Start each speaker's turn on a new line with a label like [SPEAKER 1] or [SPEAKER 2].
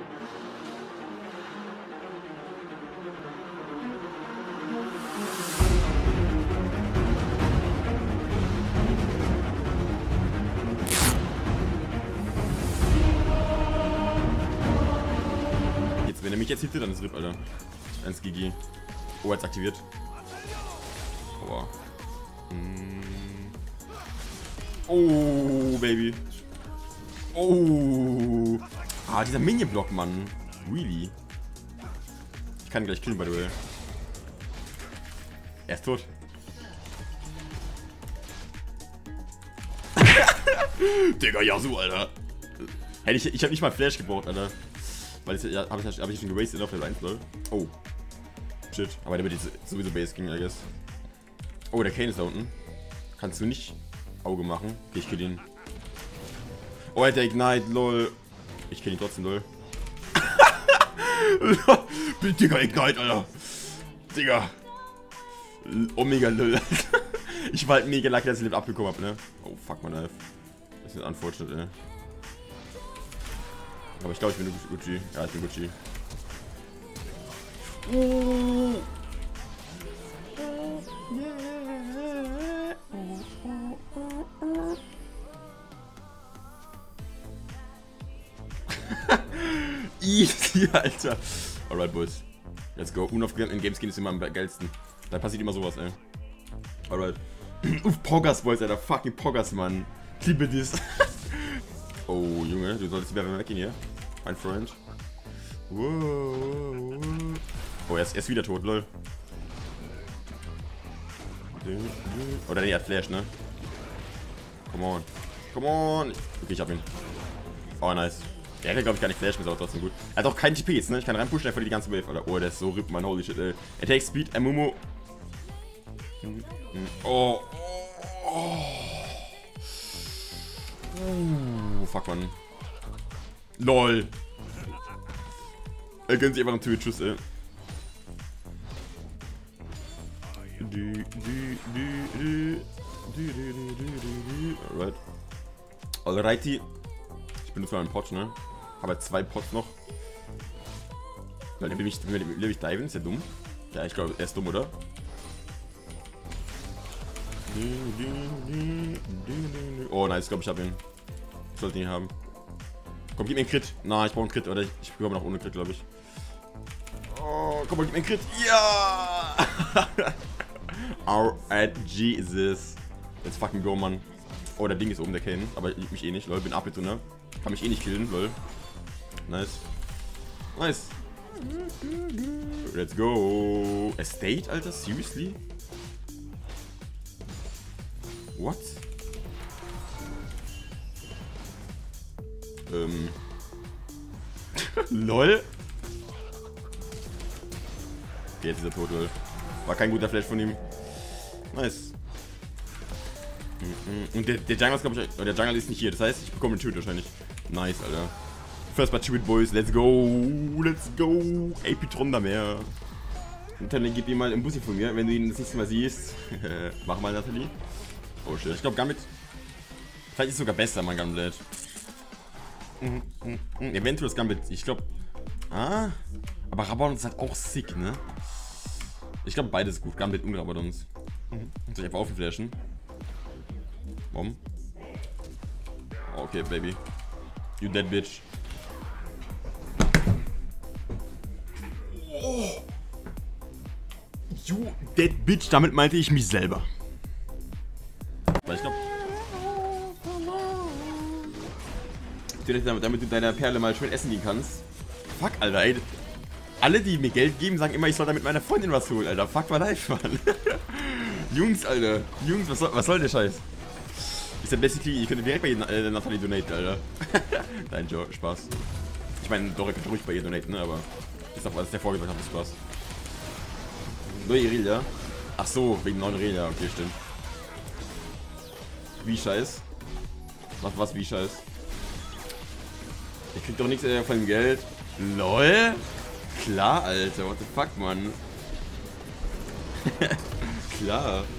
[SPEAKER 1] Wenn er mich jetzt hittet, dann ist RIP, Alter. 1 GG. Oh, jetzt aktiviert. Aua. Oh, Baby. Oh. Ah, dieser Minion-Block, Mann. Really? Ich kann ihn gleich killen, by the way. Er ist tot. Digga, ja so, Alter. Ich hab nicht mal Flash gebraucht, Alter. Weil das ja, hab ich schon gewastet auf der 1, lol. Oh. Shit. Aber der wird jetzt sowieso Base gehen, I guess. Oh, der Kane ist da unten. Kannst du nicht Auge machen? Okay, ich kill ihn. Oh, er hat der Ignite, lol. Ich kill ihn trotzdem, lol. Digga, Ignite, Alter. Digga. Omega, lol. Ich war halt mega lucky, dass ich den abbekommen hab, ne? Oh, fuck, my life. Das ist unfortunate, ey. Aber ich glaube, ich bin Gucci. Ja, ich bin Gucci. Easy, Alter. Alright, Boys. Let's go. Unaufgelernt in Games gehen ist immer am geilsten. Da passiert immer sowas, ey. Alright. Uff, Poggers, Boys, Alter. Fucking Poggers, Mann. Ich liebe das. Oh, Junge, du solltest lieber weggehen hier. Mein Freund. Wow. Oh, er ist wieder tot, lol. Oder nee, er hat Flash, ne? Come on. Come on. Okay, ich hab ihn. Oh, nice. Er hat, glaube ich, gar nicht Flash, ist aber trotzdem gut. Er hat auch keinen TP jetzt, ne? Ich kann reinpushen, einfach die ganze Wave, Alter. Oh, der ist so RIP, Mann. Holy shit, ey. Er takes Speed, Mumu. Oh. Oh. Fuck, man. LOL. Er gönnt sich einfach einen Twitch-Schuss, ey. Alright. Alrighty. Ich benutze mal einen Pot, ne? Aber 2 Pots noch. Weil der will ich diven, ist der dumm? Ja, ich glaube, er ist dumm, oder? Oh, nice, ich glaube, ich habe ihn. Ich sollte ihn haben. Komm, gib mir einen Crit. Na, ich brauche einen Crit, oder? Ich bekomme noch ohne Crit, glaube ich. Oh, komm mal, gib mir einen Crit. Ja! Alright, Jesus. Let's fucking go, Mann. Oh, der Ding ist oben, der Kane. Aber ich mich eh nicht, lol. Bin ab jetzt, ne? Kann mich eh nicht killen, lol. Nice. Nice. Let's go. Estate, Alter? Seriously? What? LOL? Okay, jetzt ist er tot, lol. War kein guter Flash von ihm. Nice. Und der Jungle ist, glaube ich, der Jungle ist nicht hier. Das heißt, ich bekomme einen Shoot wahrscheinlich. Nice, Alter. First by Shoot, Boys. Let's go. Let's go. AP Tronda mehr. Natalie, gib ihm mal einen Bussi von mir, wenn du ihn das nächste Mal siehst. Mach mal, Natalie. Oh shit. Ich glaube, Gambit. Vielleicht ist es sogar besser, mein Gambit. Eventuell das Gambit. Ich glaube. Ah. Aber Rabadon ist halt auch sick, ne? Ich glaube, beides gut. Gambit und Rabadons. Soll ich einfach aufgeflashen? Warum? Okay, Baby. You dead bitch. Oh. You dead bitch. Damit meinte ich mich selber. Weil ich glaube. Damit du deiner Perle mal schön essen gehen kannst. Fuck, Alter, ey. Alle, die mir Geld geben, sagen immer, ich soll damit meiner Freundin was holen, Alter. Fuck my life, Mann. Jungs, Alter. Jungs, was soll der Scheiß? Ist ja basically, ich könnte direkt bei Natalie donaten, Alter. Nein, Joe, Spaß. Ich meine, Dora könnte ruhig bei ihr donaten, ne, aber ist doch, was der vorgesagt hat, Spaß. Neue Irelia? Ach so, wegen neuen Irelia, okay, stimmt. Wie Scheiß? Was wie Scheiß? Ich krieg doch nichts von dem Geld. LOL? Klar, Alter, what the fuck, Mann. Klar.